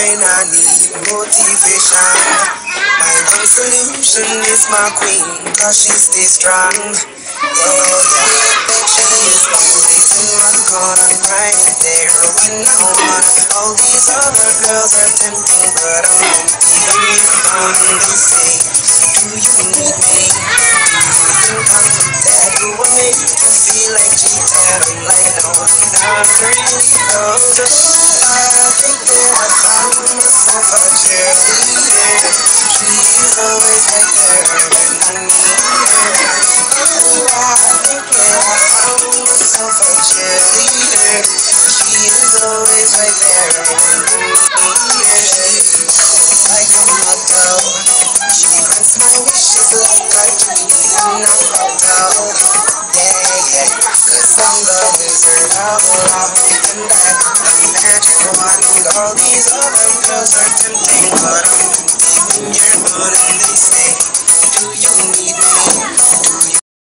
brain, I need motivation. My one solution is my queen, cause she stays strong. She is always in my corner, right there when I want. All these other girls are tempting, but I'm empty when you're gone. They say, do you need me? Do you think I'm that? Do I make you feel like cheating? I'm like, no, not really. No, so I think that I found myself a cheerleader. She is always right there when I need her. Oh, I think that I found myself a cheerleader. She is always right there when I need her. She's like a motto. She grants my wishes like a genie in a bottle. Cause I'm the wizard of love, and I'm the magic one. All these other girls are tempting, but I'm empty when you're gone. And they say, do you need